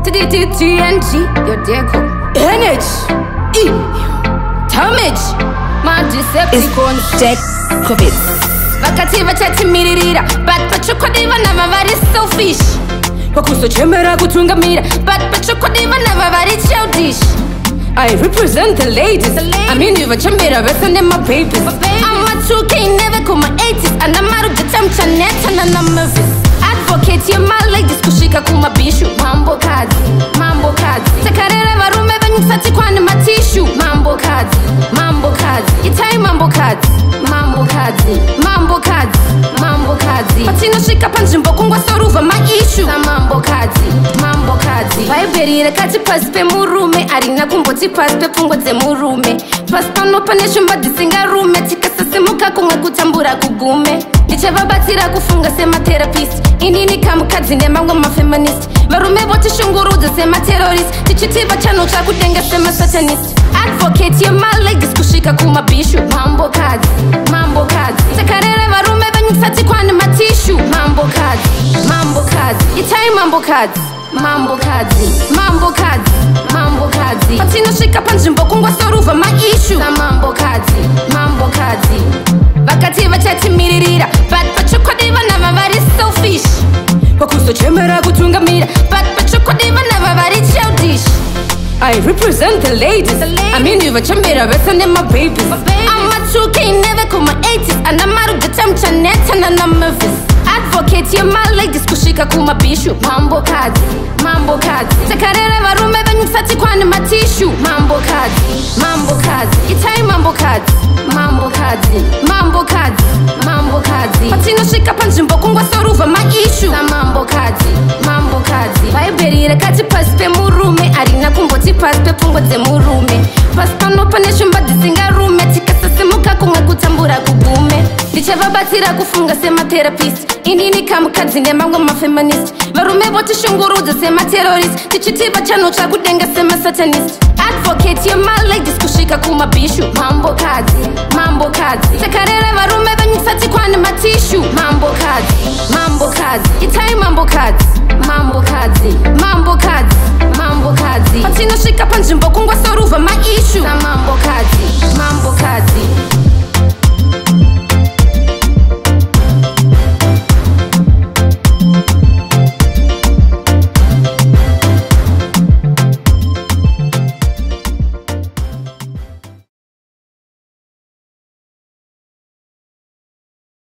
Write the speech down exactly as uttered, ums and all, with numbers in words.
T D T T N G, your deco. Energy, E, damage. My Decepticons. Jack Covid. Vakativa chatimirira, but pachukodiva never very selfish. Wakuso chemera kutungamira, but pachukodiva never very childish. I represent the ladies. I mean, you've a chambera, better than my babies. I'm a two K, never come my eighties, and I'm out of the time, Chanet, and I'm nervous. Advocate, you're my ladies, Kushika Kuma Bishu, Mambo cards, Mambo cards. Takarera, Varume, and you sat on my tissue, Mambo cards, Mambo cards. You tie Mambo cards, Mambo cards, Mambo cards, Mambo cards. Patino Shika Panjimbo, Kungwa Soruva, my issue, Mambo cards, Mambo cards. Viberi, the Kati Paspe Murume, Arina Kumbo. Paspe pungo ze murume Pasta no panesho mbadisinga rume Tikasa semuka kunga kutambura kugume Nicheva batira kufunga sema therapist Inini kamukazi nema ngoma feminist Varume bote shunguruza sema terrorist Tichitiba chano cha kutenga sema satanist Advocate ya my ladies kushika kuma bishu Mambo kazi, mambo kazi Takarere varume banyisati kwane matishu Mambo kazi, mambo kazi Itai mambo kazi Mambo kazi, mambo kazi, mambo kazi Patino shika panjimbo kungwa soruva my issue Sa mambo kazi, mambo kazi Vakativa chatimirira But pachukodiva never very selfish Wakuso chemera kutungamira But pachukodiva never very childish I represent the ladies, the ladies. I mean, you've a chambera better than my babies. I'm a two K, never come my eighties, and I'm out of the time, Chanet, and I'm nervous. Advocate, you're my ladies, Kushika Kuma Bishu, Mambo cards, Mambo cards. Takarere, Varume, and you sat on my tissue, Mambo cards, Mambo cards. It's time, Mambo cards, Mambo cards, Mambo cards, Mambo cards. Patino Shika Panjimbo, Kungwa Soruva, my issue, Mambo cards, Mambo cards. Viberi, the Kati Paspe Murume, Arina Kumbo. Paspe pungo ze murume Pasta no panesho mbadisinga rume Tikasa semuka kunga kutambura kugume Licheva batira kufunga sema therapist Inini kamukazi nema ngoma feminist Varume bote shunguruza sema terrorist Tichitiba chano cha kudenga sema satanist Advocate ya my ladies kushika kuma bishu Mambo kazi, mambo kazi Takarere varume banyisati kwane matishu Mambo kazi, mambo kazi Itai mambo kazi, mambo kazi Mambo kazi, mambo kazi Patino shika panjimbo kungwa soruva my issue Sa mambo kazi